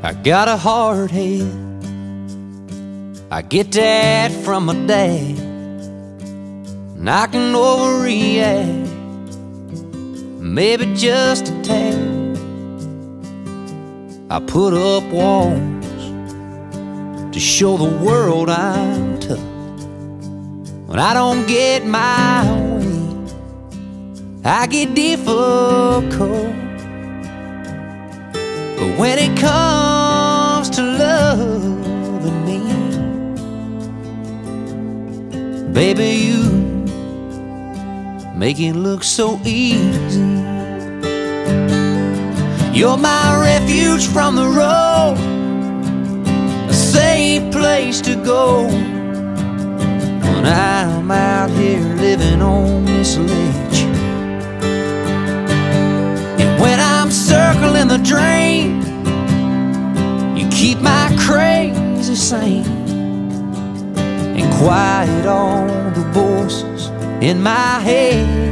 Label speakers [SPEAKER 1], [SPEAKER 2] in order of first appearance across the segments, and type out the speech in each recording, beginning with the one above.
[SPEAKER 1] I got a hard head. I get that from my dad, and I can overreact, maybe just a tad. I put up walls to show the world I'm tough. When I don't get my way, I get difficult. But when it comes to loving me, baby, you make it look so easy. You're my refuge from the road, a safe place to go when I'm out here living on this ledge. And when I'm circling the drain, you keep my crazy sane and quiet all the voices in my head.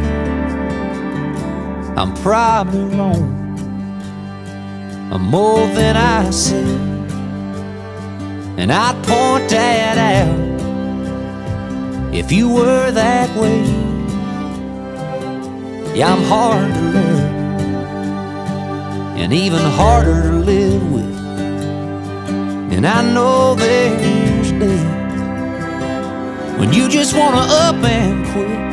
[SPEAKER 1] I'm probably wrong, I'm more than I said, and I'd point that out if you were that way. Yeah, I'm hard to love and even harder to live with, and I know there's days when you just wanna up and quit.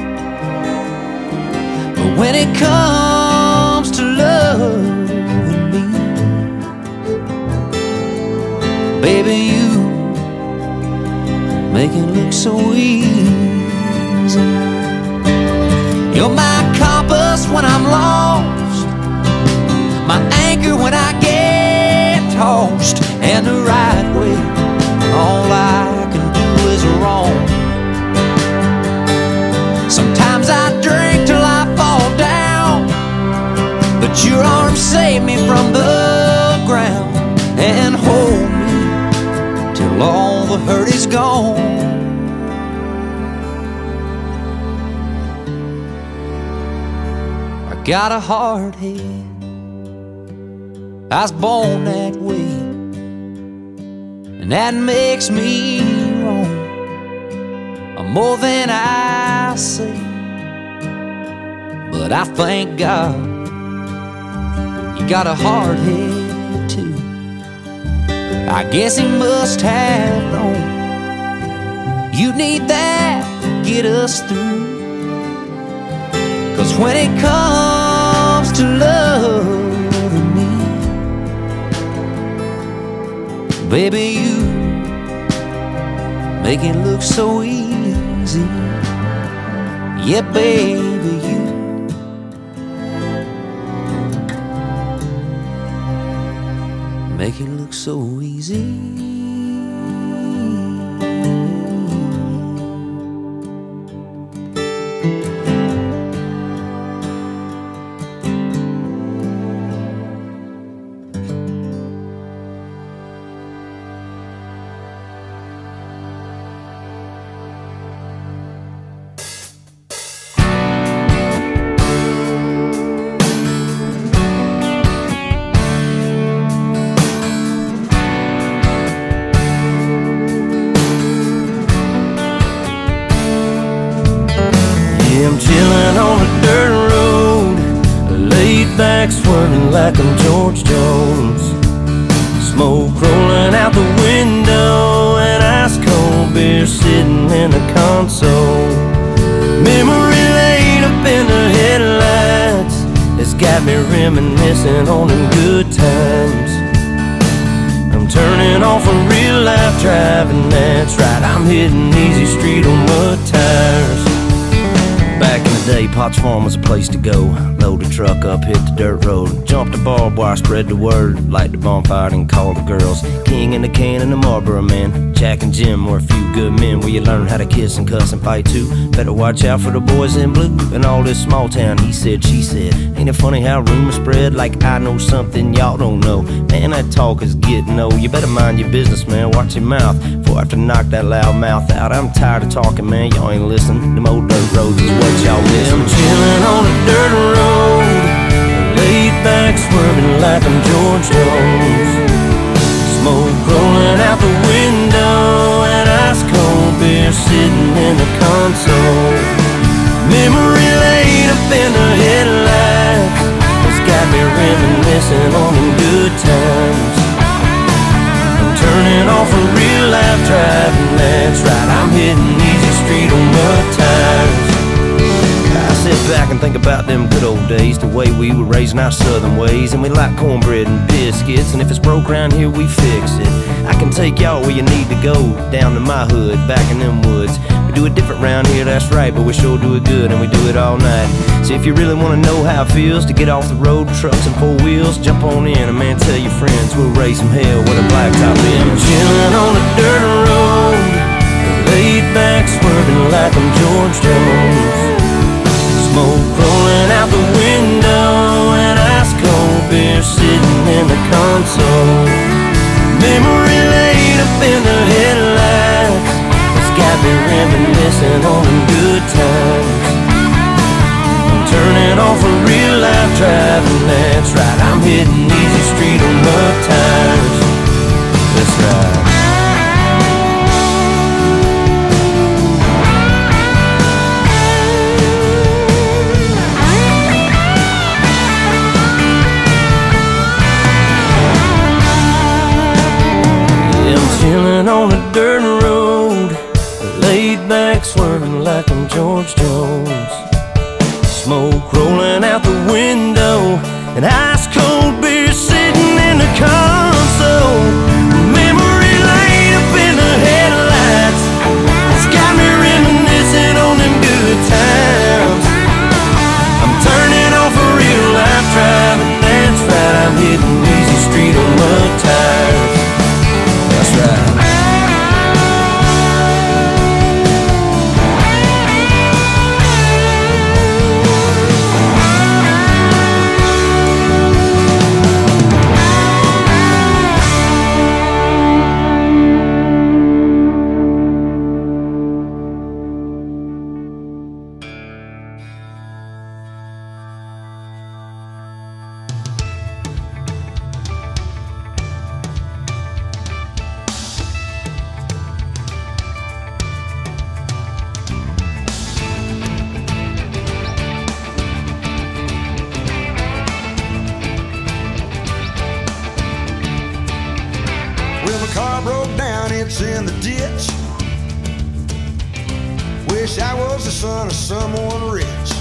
[SPEAKER 1] But when it comes to loving me, baby, you make it look so easy. You're my compass when I'm lost, my anchor when I get tossed, and the right way, all I can do is wrong. Sometimes I drink till I fall down, but your arms save me from the ground and hold me till all the hurt is gone. I got a hard head, I was born that way, and that makes me wrong. I'm more than I say, but I thank God you got a hard head too. I guess he must have known you need that to get us through. 'Cause when it comes to loving me, baby, you make it look so easy. Yeah, baby, you make it look so easy.
[SPEAKER 2] I'm chilling on a dirt road, laid back swerving like I'm George Jones. Smoke rolling out the window and ice cold beer sitting in the console. Memory laid up in the headlights, it's got me reminiscing on them good times. I'm turning off a real life driving, that's right, I'm hitting easy street on mud tires. Back in the day, Potts Farm was a place to go. Load the truck up, hit the dirt road, jump the barbed wire, spread the word, light the bonfire and call the girls. King in the can and the Marlboro man, Jack and Jim were a few good men where you learn how to kiss and cuss and fight too. Better watch out for the boys in blue and all this small town he said, she said. Ain't it funny how rumors spread like I know something y'all don't know? Man, that talk is getting old. You better mind your business, man, watch your mouth before I have to knock that loud mouth out. I'm tired of talking, man, y'all ain't listening. Them old dirt roads is what y'all miss. I'm chilling on a dirt road, laid back swerving like I'm George Jones. in the console. Memory lane up in the headlights has got me reminiscing on them good times. I'm turning off a real life driving, that's right, I'm hitting easy street on mud tires. I sit back and think about them good old days, the way we were raising our southern ways. And we like cornbread and biscuits, and if it's broke around here, we fix it. I can take y'all where you need to go, down to my hood, back in them woods. We do it different round here, that's right, but we sure do it good, and we do it all night. So if you really want to know how it feels to get off the road, trucks and four wheels, jump on in, and man, tell your friends we'll raise some hell with a blacktop in. Chillin' on a dirt road, laid back, swerving like I'm George Jones. Smoke rolling out the window and ice cold beer sitting in the console. Memory lane up in the headlights has got me reminiscing on them good times. I'm turning off a real life driving, that's right, I'm hitting easy street on mud tires. That's right. Chillin' on a dirt road, laid back, swerving like I'm George Jones. Smoke rolling out the window, and ice cold beer sitting in the console. Memory lane up in the headlights, it's got me reminiscing on them good times. I'm turning off a real life driving, that's right, I'm hitting easy street on mud tires. That's right.
[SPEAKER 3] Car broke down, it's in the ditch. Wish I was the son of someone rich.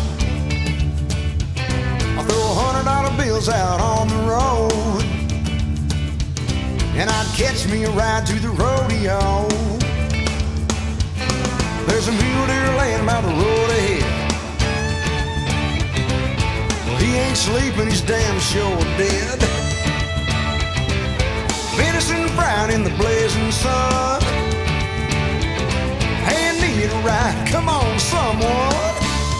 [SPEAKER 3] I throw $100 bills out on the road, and I'd catch me a ride to the rodeo. There's a mule deer laying by the road ahead. Well, he ain't sleeping, he's damn sure dead. Venison fried in the blazing sun. Hey, I need a ride, come on someone.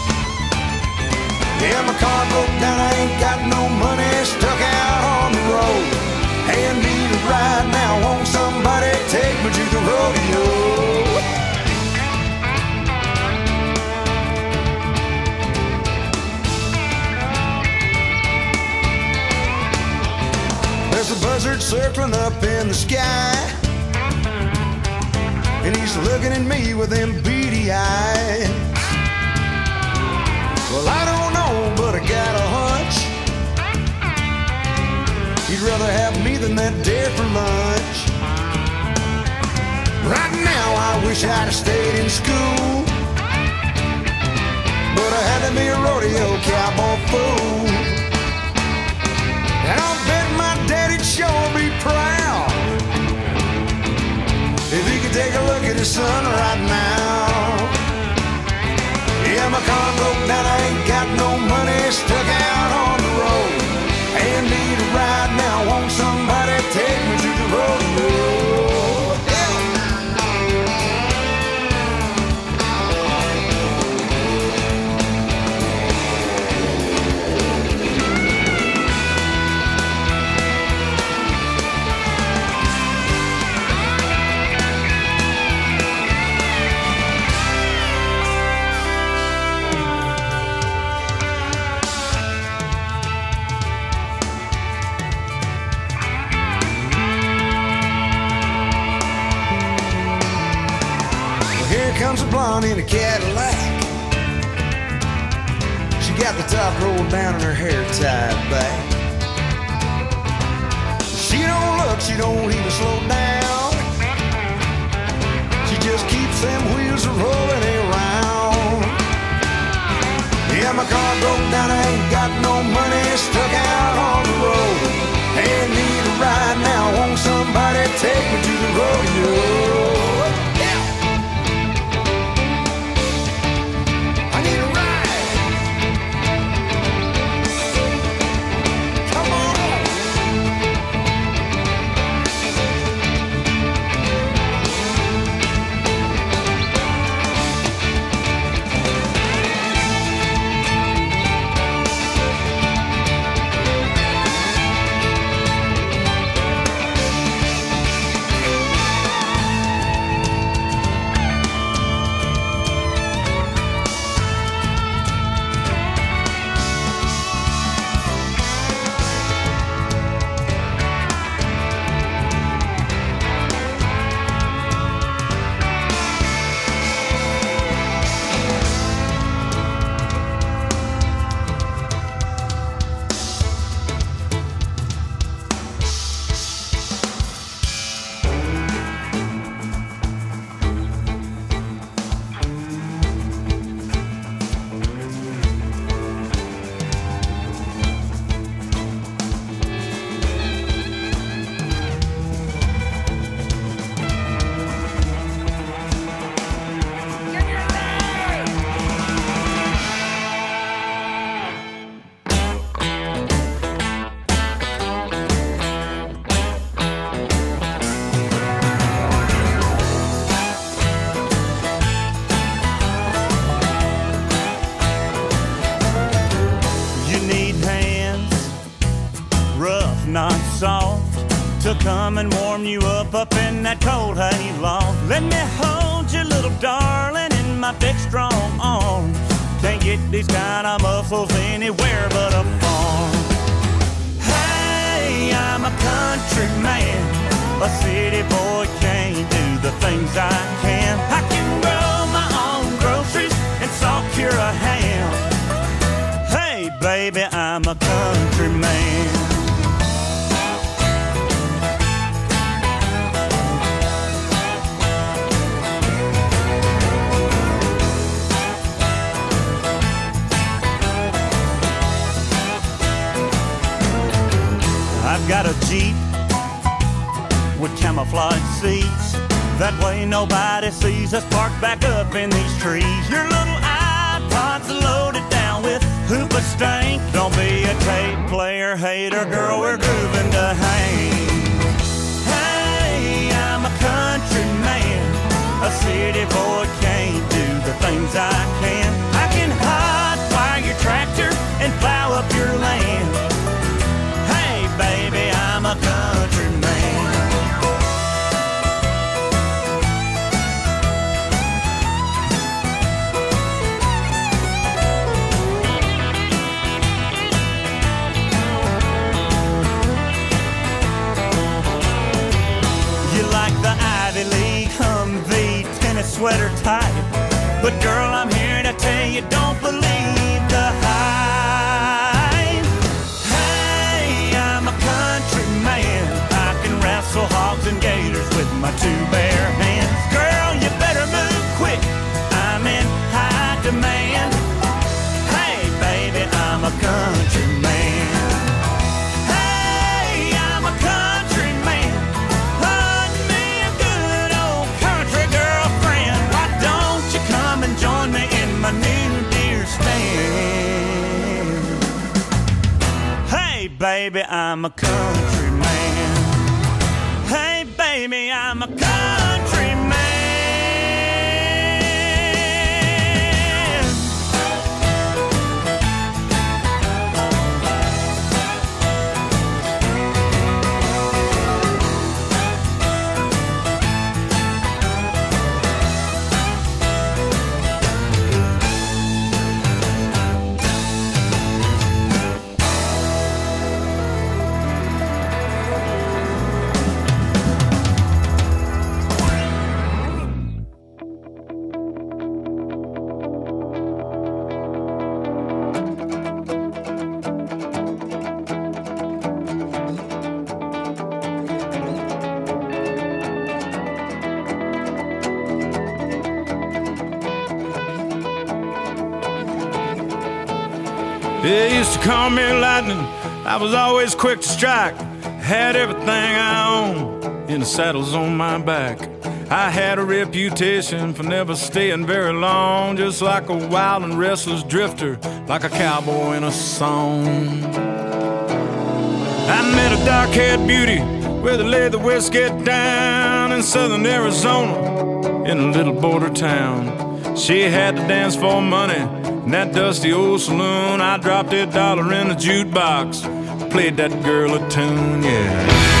[SPEAKER 3] Yeah, my car broke down, I ain't got no money, stuck out on the road. Hey, I need a ride now, won't somebody take me to the rodeo? There's a buzzard circling up in the sky, and he's looking at me with them beady eyes. Well, I don't know, but I got a hunch he'd rather have me than that deer for lunch. Right now I wish I'd have stayed in school, but I had to be a rodeo cowboy fool. And I'll bet my daddy'd sure be proud if he could take a look at his son right now. Yeah, my car broke down, I ain't got no money, stuck out on the road. And need a ride now, won't somebody take me to the rodeo? gone in a Cadillac. She got the top rolled down and her hair tied back. She don't look, she don't even slow down. She just keeps them wheels rolling around. Yeah, my car broke down, I ain't got no money, stuck out on the road. Hey, need a ride now, won't somebody take me to the rodeo? Yeah. I need a ride. Come on.
[SPEAKER 4] Not soft, to come and warm you up in that cold hay loft. Let me hold you, little darling, in my big strong arms. Can't get these kind of muscles anywhere but a farm. Hey, I'm a country man, a city boy can't do the things I can. I can grow my own groceries and salt cure a ham. Hey, baby, I'm a country man. I've got a Jeep with camouflage seats. That way nobody sees us parked back up in these trees. Your little iPod's loaded down with hoopa stank. Don't be a tape player hater, girl, we're grooving to hang. Hey, I'm a country man, a city boy can't do the things I can. I can hotwire your tractor and plow up your land. Baby, I'm a country man. You like the Ivy League Humvee tennis sweater type, but girl, I'm here to tell you, don't believe the hype. I'm a country man, I can wrestle hogs and gators with my two bare hands. Girl, you better move quick, I'm in high demand. Hey, baby, I'm a country man. Hey, I'm a country man. Hunt me a good old country girlfriend. Why don't you come and join me in my new deer stand? Hey, baby, I'm a country man. Hey, baby, I'm a country man.
[SPEAKER 5] They used to call me lightning, I was always quick to strike. Had everything I owned in the saddles on my back. I had a reputation for never staying very long, just like a wild and restless drifter, like a cowboy in a song. I met a dark-haired beauty where they laid the whiskey down in southern Arizona, in a little border town. She had to dance for money in that dusty old saloon. I dropped $1 in the jukebox, played that girl a tune, yeah.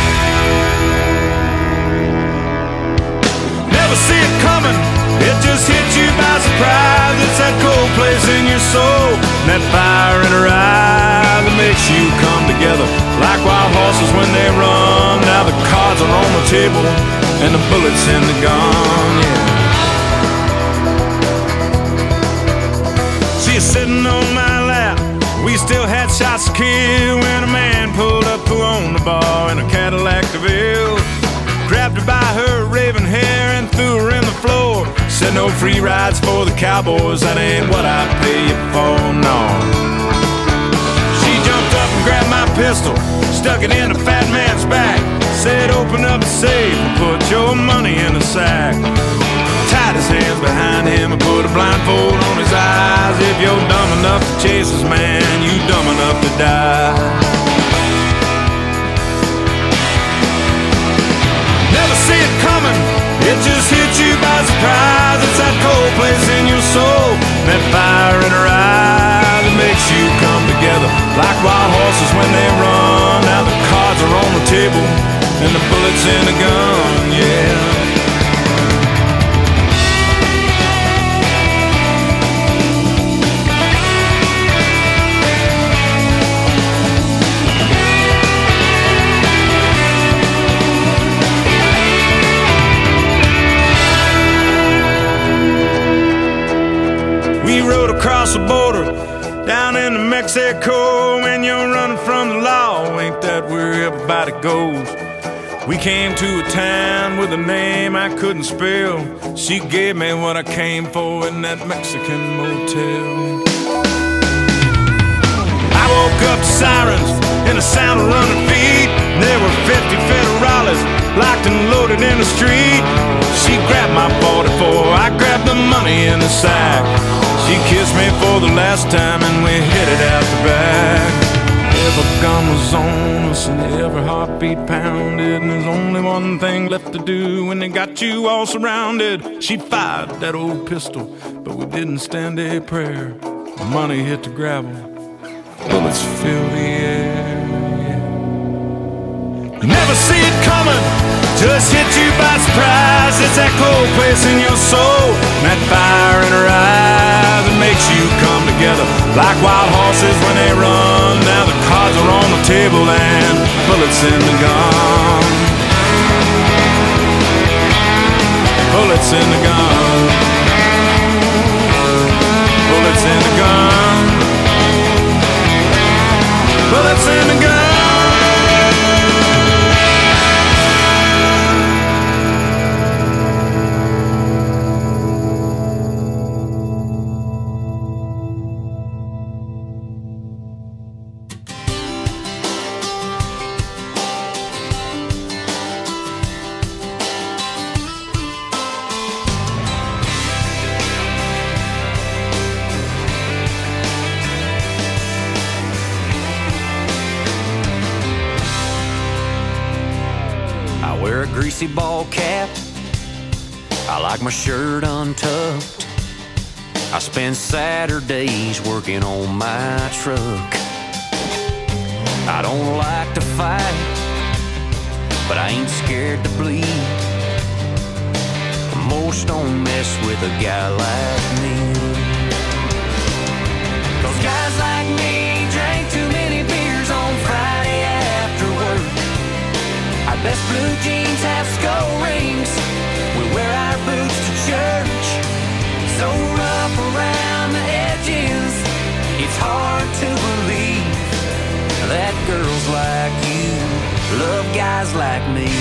[SPEAKER 5] Never see it coming, it just hits you by surprise. It's that cold place in your soul, and that fire in her eye that makes you come together like wild horses when they run. Now the cards are on the table and the bullets in the gun, yeah. She's sitting on my lap, we still had shots to kill when a man pulled up who owned the bar in a Cadillac DeVille. Grabbed her by her raven hair and threw her in the floor. Said no free rides for the cowboys, that ain't what I pay you for, no. She jumped up and grabbed my pistol, stuck it in the fat man's back. Said open up the safe and put your money in the sack. Tied his hands behind him and put a blindfold on his eyes. If you're dumb enough to chase this man, you dumb enough to die. Never see it coming, it just hits you by surprise. It's that cold place in your soul, that fire in her eye that makes you come together like wild horses when they run. Now the cards are on the table and the bullets in the gun, yeah. We rode across the border, down into Mexico. When you're running from the law, ain't that where everybody goes? We came to a town with a name I couldn't spell. She gave me what I came for in that Mexican motel. I woke up to sirens and the sound of running feet. There were 50 federales locked and loaded in the street. She grabbed my 44, I grabbed the money in the sack. She kissed me for the last time and we headed out the back. Every gun was on us and every heartbeat pounded, and there's only one thing left to do when they got you all surrounded. She fired that old pistol, but we didn't stand a prayer. The money hit the gravel, bullets filled the air, yeah. You never see it coming, just hit you by surprise. It's that cold place in your soul, that fire in her eyes that makes you come together like wild horses when they run. Now the cards are on the table and bullets in the gun. Bullets in the gun. Bullets in the gun. Bullets in the gun.
[SPEAKER 1] Greasy ball cap, I like my shirt untucked. I spend Saturdays working on my truck. I don't like to fight, but I ain't scared to bleed. Most don't mess with a guy like me, 'cause guys like me drink too many beers on Friday after work. Our best blue jeans have skull rings, we wear our boots to church. So rough around the edges, it's hard to believe that girls like you love guys like me.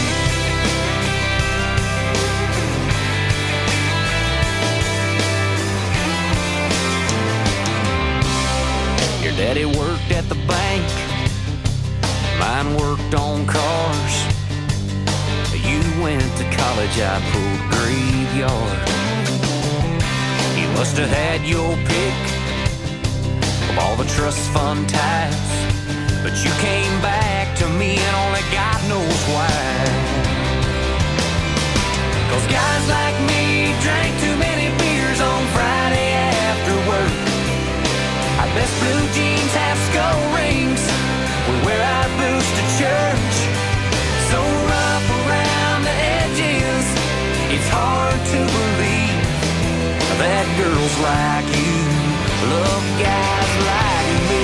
[SPEAKER 1] Your daddy worked at the bank, mine worked on cars. You went to college, I pulled graveyard. You must have had your pick of all the trust fund types, but you came back to me and only God knows why. 'Cause guys like me drank too many beers on Friday after work. Our best blue jeans have skull rings, we wear our boots to church. So rough around the edges, it's hard to believe that girls like you love guys like me.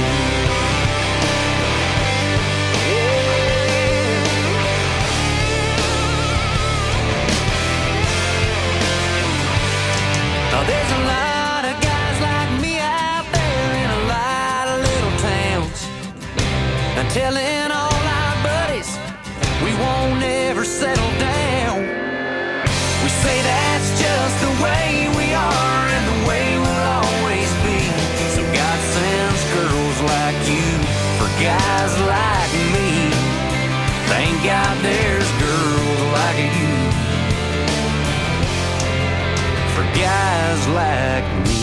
[SPEAKER 1] Now there's a lot of guys like me out there in a lot of little towns, and telling all our buddies we won't ever settle down. We say that's just the way we are and the way we'll always be. So God sends girls like you for guys like me. Thank God there's girls like you for guys like me.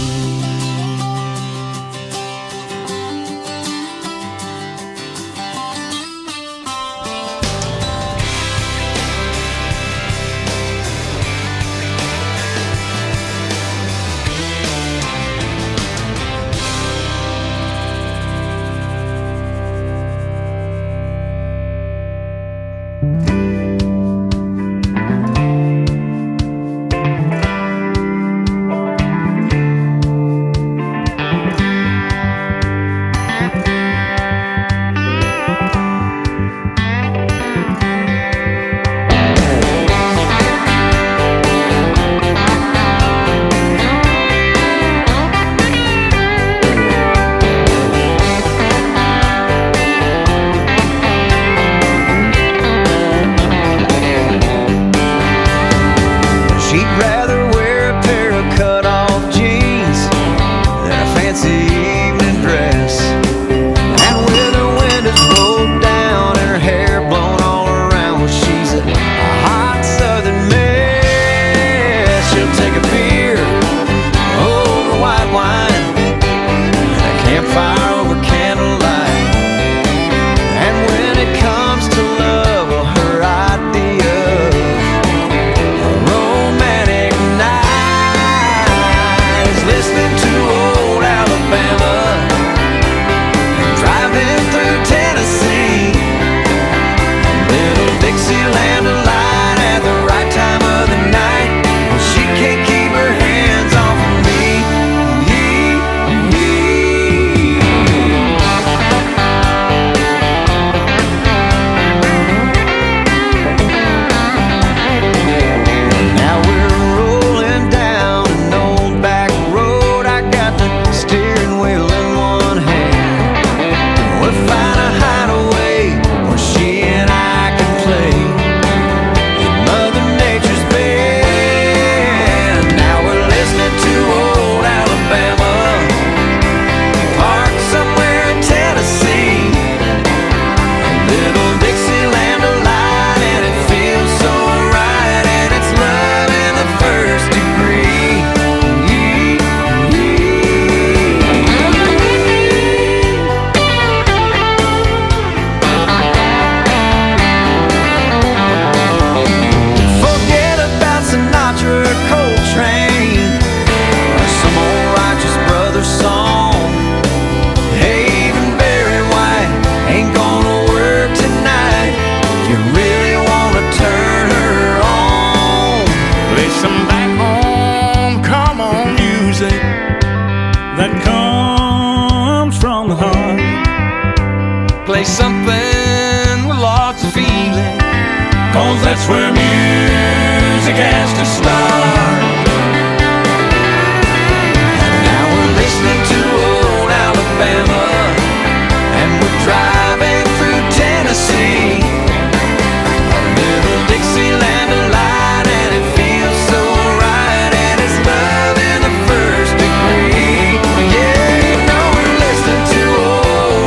[SPEAKER 2] Play something with lots of feeling, 'cause that's where music has to start. And now we're listening to old Alabama, and we're driving through Tennessee. A little Dixieland delight, and it feels so right, and it's love in the first degree. Yeah, you know we're listening to old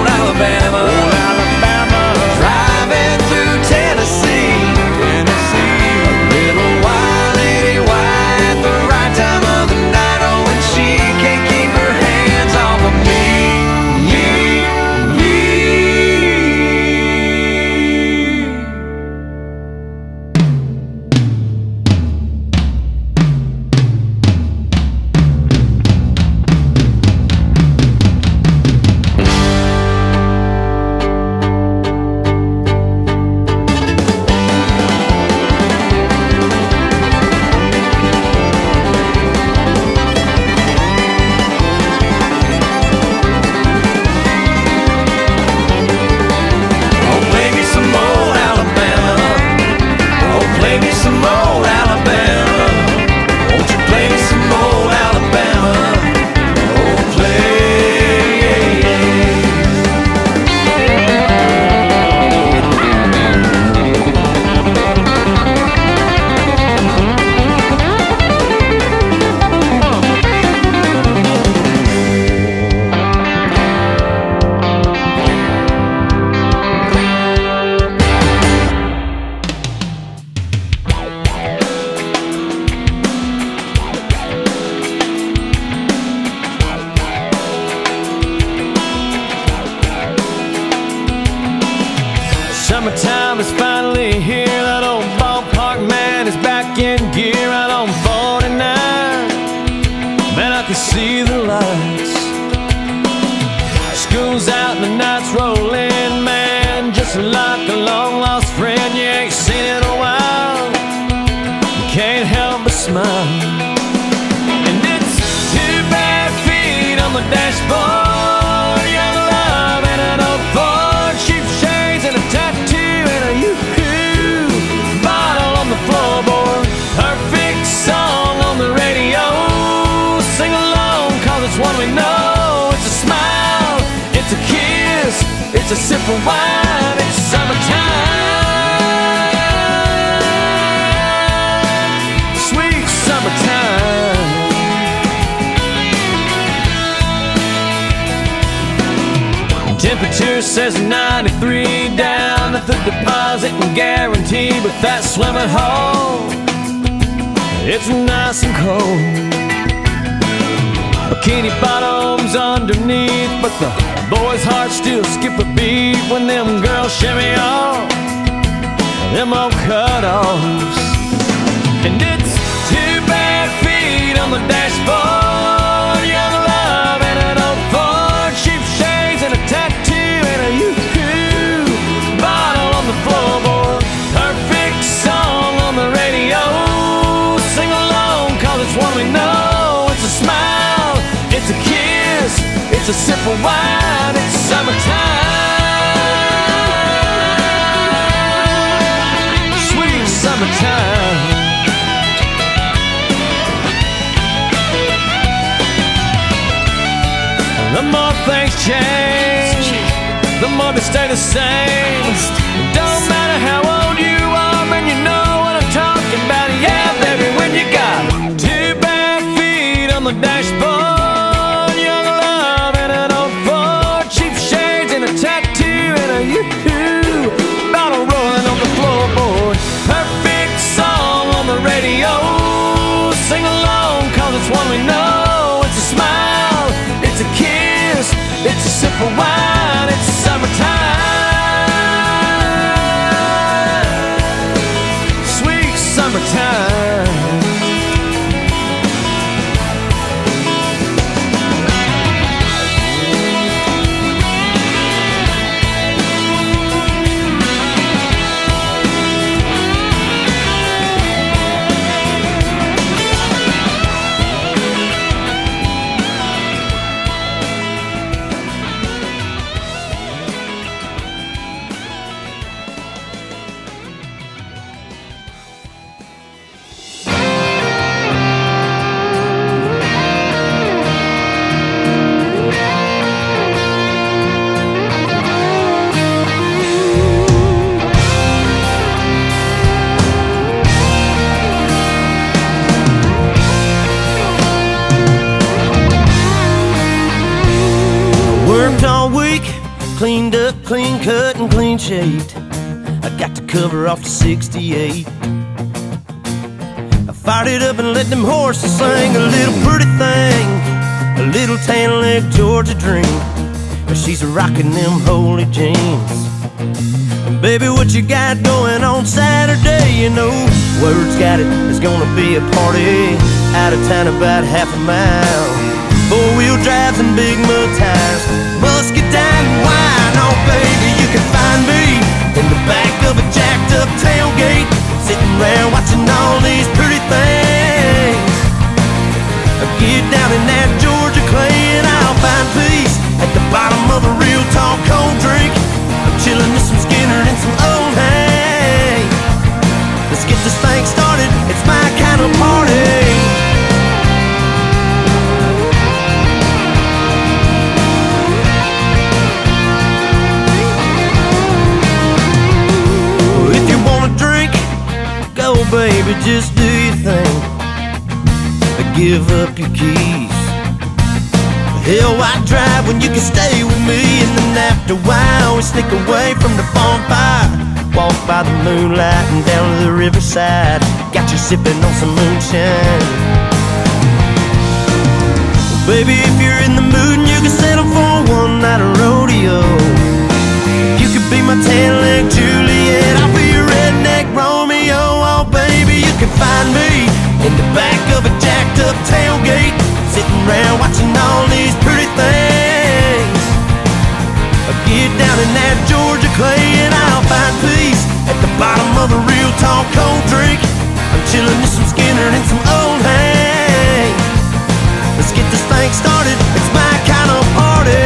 [SPEAKER 2] time is finally here. That old ballpark man is back in gear out on 49. Man, I can see the lights. School's out and the night's rolling, man. Just like a long lost friend you ain't seen in a while. You can't help but smile. And it's 2 bare feet on the dashboard, young love and an old Ford, cheap shades and a tattoo and a yoo-hoo bottle on the floorboard. Perfect song on the radio. Sing along, cause it's one we know. It's a smile, it's a kiss, it's a sip of wine, it's summertime. Sweet summertime. Temperature says 93 down at the deposit and guarantee, but that swimming hole, it's nice and cold. Bikini bottoms underneath, but the boys' hearts still skip a beat when them girls shimmy off them old cut-offs. And it's 2 bare feet on the dashboard, young love and an old Ford, cheap shades and a tattoo and a yoo-hoo bottle on the floorboard. Perfect song on the radio. Sing along, cause it's one we know. It's a smile, it's a kiss, it's a sip of wine, it's summertime. Sweet summertime. The more things change, the more they stay the same. Don't matter how old you are, man, you know what I'm talking about. Yeah, baby, when you got 2 bare feet on the dashboard, young love and an old Ford, cheap shades and a tattoo and a yoo-hoo bottle rolling on the floorboard. Perfect song on the radio. Sing along, cause it's one we know. It's a smile, it's a kiss, it's a sip of wine, it's summertime. Sweet summertime. Worked all week, cleaned up, clean cut and clean shaved. I got the cover off the 68. I fired it up and let them horses sing. A little pretty thing, a little tan leg Georgia dream. But she's rocking them holy jeans. And baby, what you got going on Saturday? You know, word's got it, there's gonna be a party out of town about half a mile. 4-wheel drives and big mud tires, musket down and wine. Oh baby, you can find me in the back of a jacked up tailgate, sitting around watching all these pretty things. I get down in that Georgia clay and I'll find peace at the bottom of a real tall cold drink. I'm chilling with some Skinner and some old hay. Let's get this thing started, it's my kind of party. Baby, just do your thing, but give up your keys. Hell, why drive when you can stay with me? And then after a while, we sneak away from the bonfire, walk by the moonlight and down to the riverside. Got you sipping on some moonshine. Well, baby, if you're in the mood and you can settle for one night of rodeo, you could be my tan leg Juliet. sitting around watching all these pretty things. Get down in that Georgia clay and I'll find peace at the bottom of a real tall cold drink. I'm chilling with some Skinner and some old Hank. Let's get this thing started, it's my kind of party.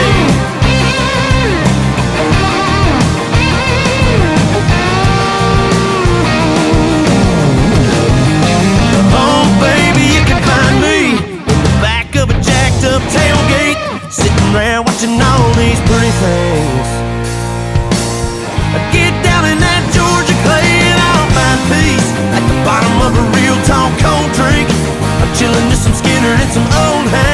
[SPEAKER 2] Oh baby, you can find me in the back of a jacked up tailgate, sitting around watching all these pretty things. Get down in that Georgia clay and I'll find peace at the bottom of a real tall cold drink. I'm chilling with some Skinner and some old Hank.